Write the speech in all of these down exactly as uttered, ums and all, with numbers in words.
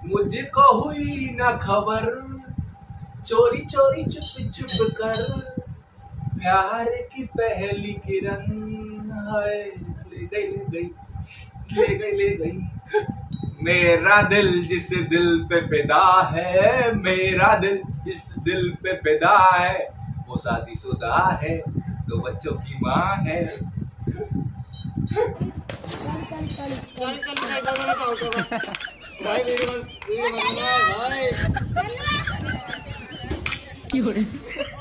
मुझको हुई ना खबर, चोरी चोरी चुप चुप कर, प्यार की पहली किरण है, ले गई ले गई ले गई ले गई। मेरा दिल जिस दिल पे फिदा है, मेरा दिल जिस दिल पे फिदा है, वो शादीशुदा है, दो बच्चों की माँ है। भाई वीडियो वीडियो बनाना है भाई। क्यों रे?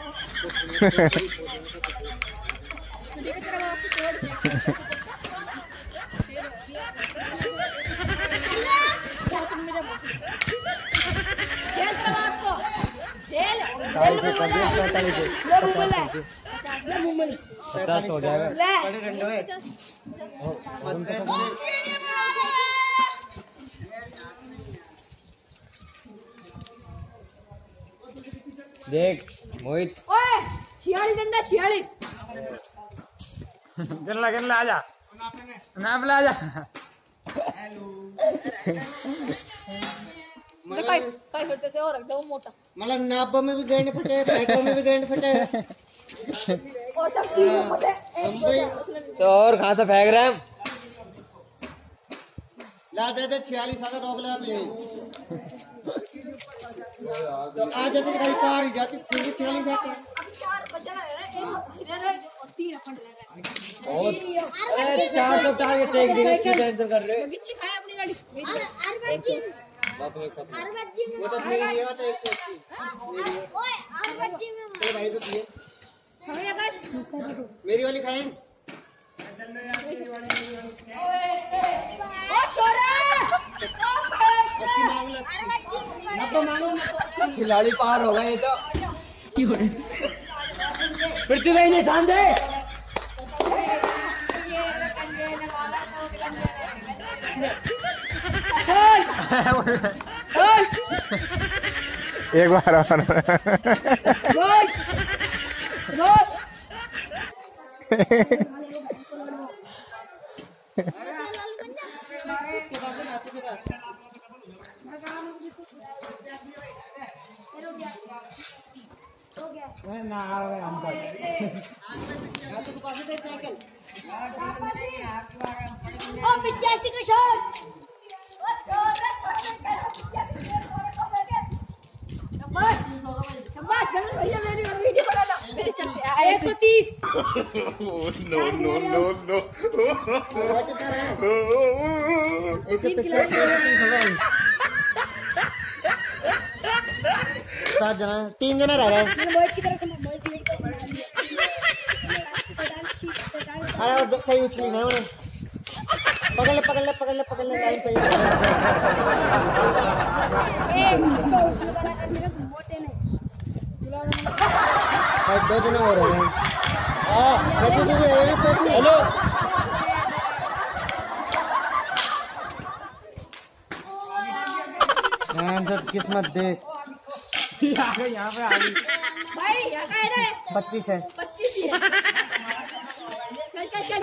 पचास हो जाएगा। देख मोहित, ओए छियालीस डंडा छियालीस। गिनला गिनला आजा, नाप ले आजा। काय काय करते से और एकदम मोटा, मतलब नाप में भी गेंद फटे, पैकों में भी गेंद फटे और सब चीज में फटे। तो और कहाँ से फेंक रहे हैं? ला दे दे छियालीस आकर रोक ले आप ये। तो आ जाते तो कहीं पार ही जाती, फिर भी छियालीस आते। चार बच्चा है ना, एक इधर है और तीन अपन ले रहे हैं। और अरे चार तो टारगेट टेक दे के कैंसिल कर रहे हो। गिच्ची खाए अपनी गाड़ी। वो तो मेरी है, वो तो एक चौथी मेरी है। ओए और बच्ची में तो भाई तो दिए हमें आकाश मेरी वाली खाएं। ओ छोरा अस्सी मांग ले, नब्बे मांगो। खिलाड़ी पार हो गए तो क्यों रे? पृथ्वी भाई ने ध्यान दे। एक बार और रोज रोज ना हम कर ओ पिचासी का शॉट। ओ छोरा छोरा शाबाश शाबाश गणेश भैया, मेरी वीडियो बना लो, मेरे चलते हैं एक सौ तीस। नो नो नो नो एक सौ पचास सात जना, तीन जना रह गए। अरे और सही उछली ना उन्हें, पकड़ ले पकड़ ले पकड़ ले पकड़ ले लाइन पे। भाई दो जना और रह गए। हेलो किस्मत देख, यहाँ पे आ गई भाई यहाँ का है ना पच्चीस है, पच्चीस ही है। चल चल चल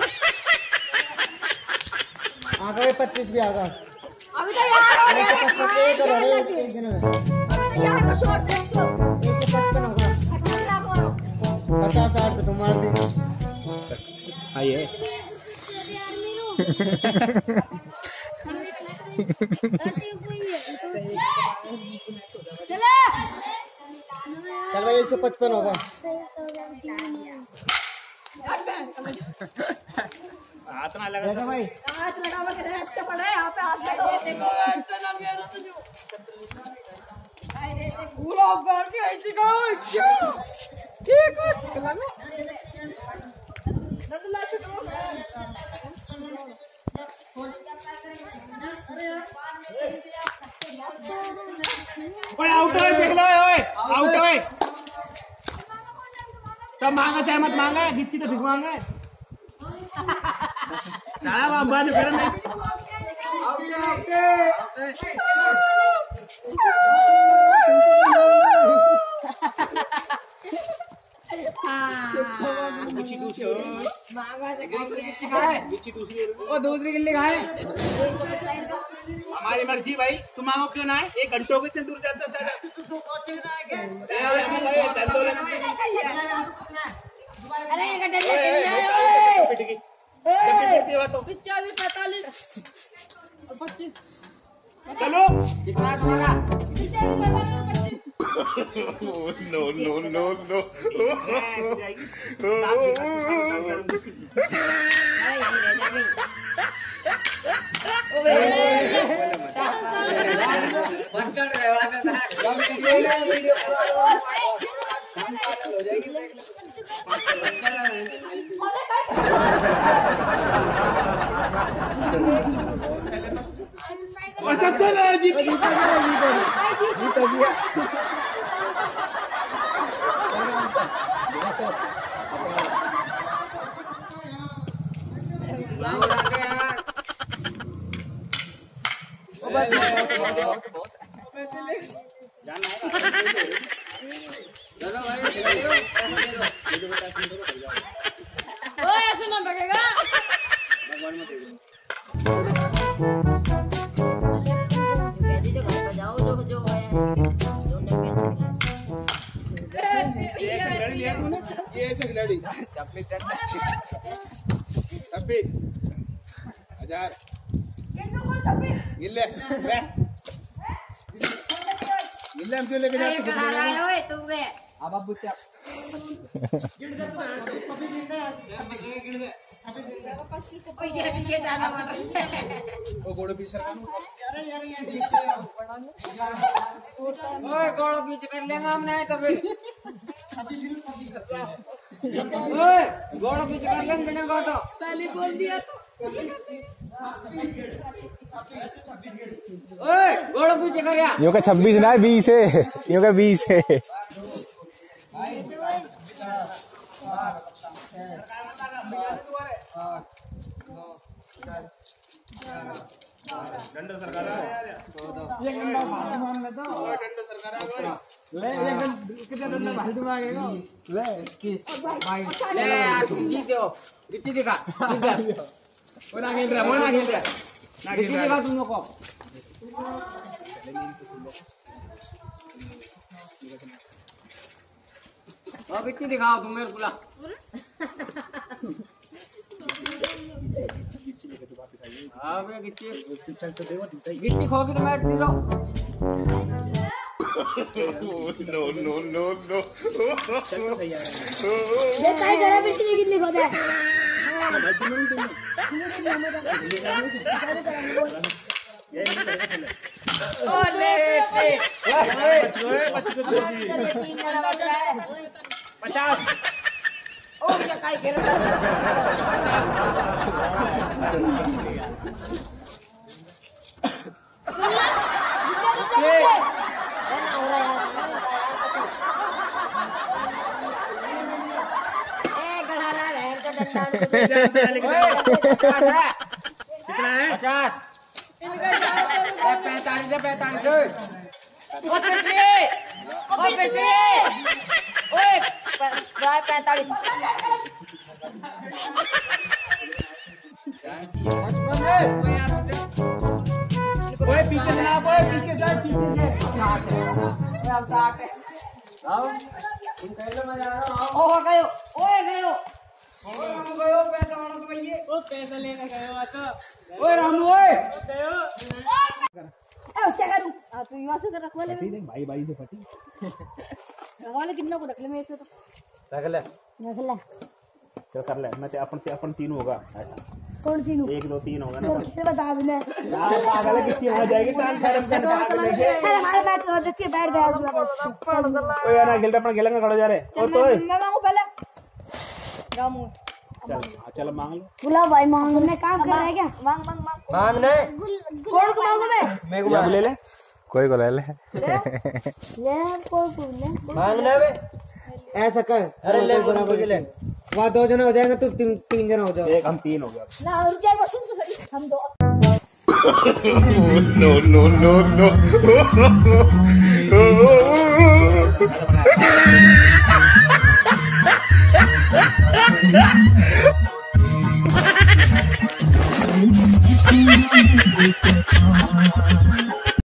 आ गए पच्चीस भी आ गया। अभी तो यार एक सौ पचपन एक और है, एक दिन में यार को शॉट दे तो एक सौ पचपन होगा। पचास साठ पे तुम मार दे। आइए चले चल भाई एक सौ पचपन होगा। हाथ ना लगा भाई हाथ लगावा के अच्छा पड़ा है यहाँ पे हाथ लगाओ। पूरा बार के ऐसे कहो ठीक है चलो नजला छुटो। ओए आउट है, देख लो ओए आउट है। तब मांगा चाहे मत मांगा, गिच्ची तो भिगवांगा। ना बाबा बंद कर ना। ओके गिच्ची दूसरी मांगा से खाए, गिच्ची दूसरी वो दूसरी गिल्ली खाए। हमारी मर्जी भाई, तुम मांगो क्यों ना है? एक घंटों के इतने दूर जाता था। अरे एक घंटे लेके पिचालीस पैतालीस और पच्चीस। चलो कितना तुम्हारा? पिचालीस पैतालीस पच्चीस। No, no, no, no. सब चलो जीत गया। ऐसे ना बगेगा। जाओ जो जो है ये ऐसे खिलाड़ी छब्बीस हजार गिल्ले गिल्ले हम क्यों लेके जाते हैं? तू वे अब अब बुच्चा ये ये ज्यादा ओ गोड़ पीस कर ओए गोड़ पीस कर लेंगे हम नहीं तो फिर ओए गोड़ पीस कर लेंगे बिना को तो पहले बोल दिया तो। ओए गोड़ पीस कर यार यो का छब्बीस ना बीस है, यो का बीस है। डंडा सरकार ले ले कितना डंडा भाई तुम आएगा ले किस भाई ले यार तुम जीत दो कितनी दिखा वो ना खेल रहा, वो ना खेल रहा, ना खेल कितनी रहा। दिखा तुम लोग को अब कितनी दिखाओ तुम मेरे बुला हाँ भैया कितनी कितनी खोगी तो मैं पी लो No, no, no, no. ये काय करा बिट्टी कितनी खोदा है? ओ ले बेटे पचास। ओ क्या काय करो कितना है? पचास पैंतालीस है पैंतालीस ओ पिछले ओ पिछले ओए गाय पैंतालीस कोई पीछे से ना, कोई पीछे से, पीछे से। हम साठ है आओ तुम पहले मैं जा रहा हूं ओ हो गयो ओए गयो गयो पैसा वाला तो भैया वो पैसा लेने गए हो तो। ओए रामू ओए ए उससे करूं आ तू यहां से रखवा ले भाई भाई से फटी। रखवा ले कितना को रख ले मेरे से तो रख ले, रख ले चल कर ले। मैं ते अपन से अपन तीन होगा ऐसा। कौन सी नु एक दो तीन होगा ना। फिर बता दे मैं यार पागल है, कितनी आ जाएगी टाइम खत्म कर पागल है। अरे हमारे मैच हो देखिए बैठ गया ओ यार ना खेलता अपन खेलेंगे खड़े जा रहे। ओ तो मैं मांगू पहले रामू चल चल मांग लो। बुला भाई मांगने काम कर रहा है क्या? मांग मांग मांग मांगने कौन को मांगू मैं? मेरे को ले ले, कोई को ले ले ले कौन को ले मांगना बे। ऐसा कर अरे ले बराबर के ले वहां दो जने हो जाएंगे तो तीन तीन जने हो जाओ एक हम तीन हो गया। ना रुक जाए बस सुन तो सही हम दो No, no, no, no.